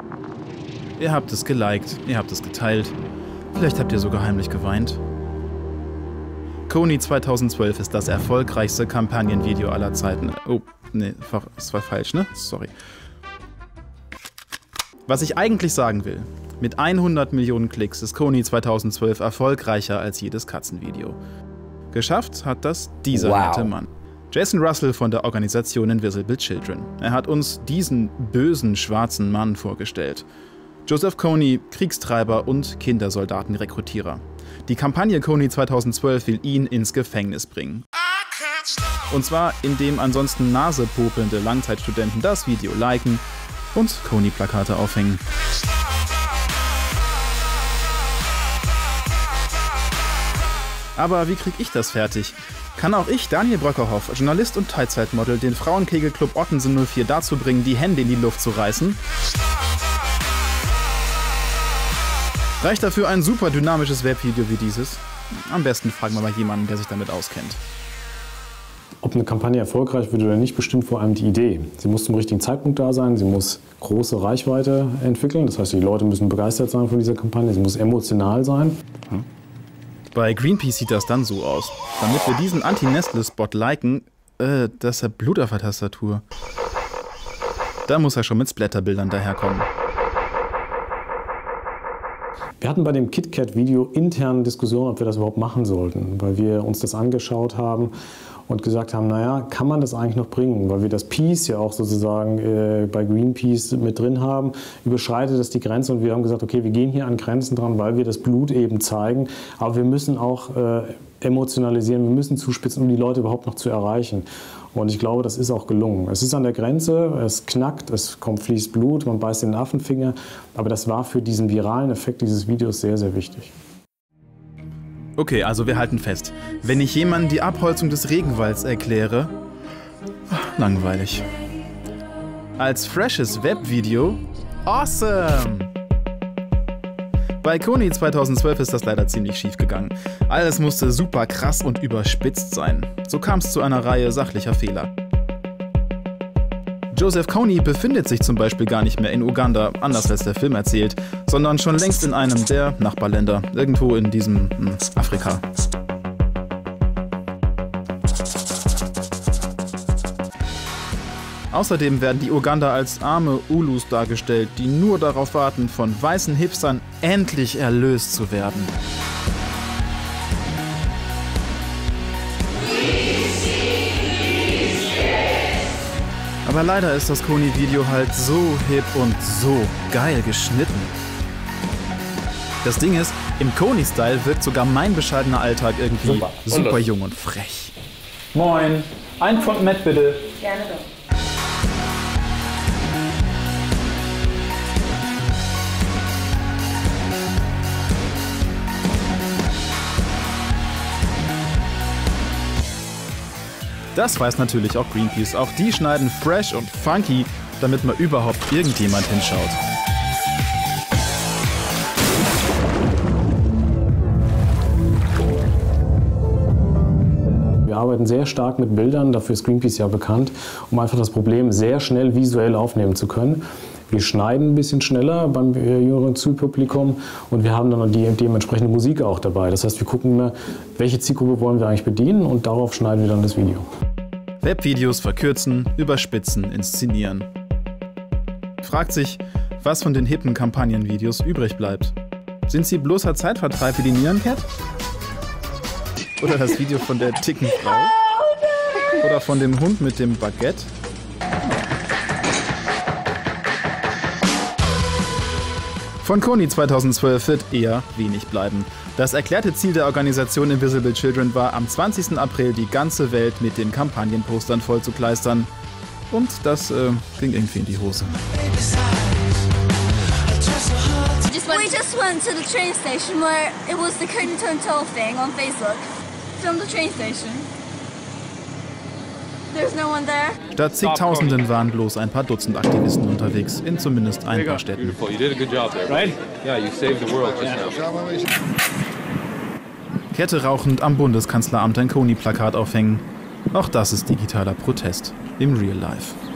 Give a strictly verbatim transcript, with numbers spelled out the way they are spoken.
Ihr habt es geliked, ihr habt es geteilt, vielleicht habt ihr sogar heimlich geweint. Kony zweitausendzwölf ist das erfolgreichste Kampagnenvideo aller Zeiten. Oh, nee, das war falsch, ne? Sorry. Was ich eigentlich sagen will, mit hundert Millionen Klicks ist Kony zweitausendzwölf erfolgreicher als jedes Katzenvideo. Geschafft hat das dieser wow. nette Mann. Jason Russell von der Organisation Invisible Children. Er hat uns diesen bösen schwarzen Mann vorgestellt. Joseph Kony, Kriegstreiber und Kindersoldatenrekrutierer. Die Kampagne Kony zweitausendzwölf will ihn ins Gefängnis bringen. Und zwar, indem ansonsten nasepopelnde Langzeitstudenten das Video liken und Kony-Plakate aufhängen. Aber wie krieg ich das fertig? Kann auch ich, Daniel Bröckerhoff, Journalist und Teilzeitmodel, den Frauenkegelclub Ottensen null vier dazu bringen, die Hände in die Luft zu reißen? Reicht dafür ein super dynamisches Webvideo wie dieses? Am besten fragen wir mal jemanden, der sich damit auskennt. Ob eine Kampagne erfolgreich wird oder nicht, bestimmt vor allem die Idee. Sie muss zum richtigen Zeitpunkt da sein, sie muss große Reichweite entwickeln. Das heißt, die Leute müssen begeistert sein von dieser Kampagne, sie muss emotional sein. Bei Greenpeace sieht das dann so aus. Damit wir diesen Anti-Nestle-Spot liken, äh, das ist ja Blut auf der Tastatur. Da muss er schon mit Splatterbildern daherkommen. Wir hatten bei dem KitKat-Video interne Diskussionen, ob wir das überhaupt machen sollten, weil wir uns das angeschaut haben und gesagt haben, naja, kann man das eigentlich noch bringen? Weil wir das Peace ja auch sozusagen äh, bei Greenpeace mit drin haben, überschreitet das die Grenze und wir haben gesagt, okay, wir gehen hier an Grenzen dran, weil wir das Blut eben zeigen, aber wir müssen auch äh, emotionalisieren, wir müssen zuspitzen, um die Leute überhaupt noch zu erreichen. Und ich glaube, das ist auch gelungen. Es ist an der Grenze, es knackt, es kommt, fließt Blut, man beißt in den Affenfinger, aber das war für diesen viralen Effekt dieses Videos sehr, sehr wichtig. Okay, also wir halten fest. Wenn ich jemandem die Abholzung des Regenwalds erkläre, langweilig. Als freshes Webvideo, awesome! Bei Kony zweitausendzwölf ist das leider ziemlich schief gegangen. Alles musste super krass und überspitzt sein. So kam es zu einer Reihe sachlicher Fehler. Joseph Kony befindet sich zum Beispiel gar nicht mehr in Uganda, anders als der Film erzählt, sondern schon längst in einem der Nachbarländer, irgendwo in diesem hm, Afrika. Außerdem werden die Uganda als arme Ulus dargestellt, die nur darauf warten, von weißen Hipstern endlich erlöst zu werden. Aber leider ist das Kony-Video halt so hip und so geil geschnitten. Das Ding ist, im Kony-Style wirkt sogar mein bescheidener Alltag irgendwie super, super jung und frech. Moin, ein Pfund Met bitte. Gerne doch. Das weiß natürlich auch Greenpeace. Auch die schneiden fresh und funky, damit mal überhaupt irgendjemand hinschaut. Wir arbeiten sehr stark mit Bildern, dafür ist Greenpeace ja bekannt, um einfach das Problem sehr schnell visuell aufnehmen zu können. Wir schneiden ein bisschen schneller beim jüngeren Zielpublikum und wir haben dann die dementsprechende Musik auch dabei. Das heißt, wir gucken immer, welche Zielgruppe wollen wir eigentlich bedienen und darauf schneiden wir dann das Video. Webvideos verkürzen, überspitzen, inszenieren. Fragt sich, was von den hippen Kampagnenvideos übrig bleibt. Sind sie bloßer Zeitvertreib wie die Nierencat? Oder das Video von der dicken Frau? Oder von dem Hund mit dem Baguette? Von Kony zweitausendzwölf wird eher wenig bleiben. Das erklärte Ziel der Organisation Invisible Children war, am zwanzigsten April die ganze Welt mit den Kampagnenpostern vollzukleistern. Und das äh, ging irgendwie in die Hose. We just went to the train station where it was the Curtain Turn Toe thing on Facebook. From the train station. There's no one there. Statt zigtausenden waren bloß ein paar Dutzend Aktivisten unterwegs, in zumindest ein paar Städten. Kette rauchend am Bundeskanzleramt ein Kony-Plakat aufhängen. Auch das ist digitaler Protest im Real Life.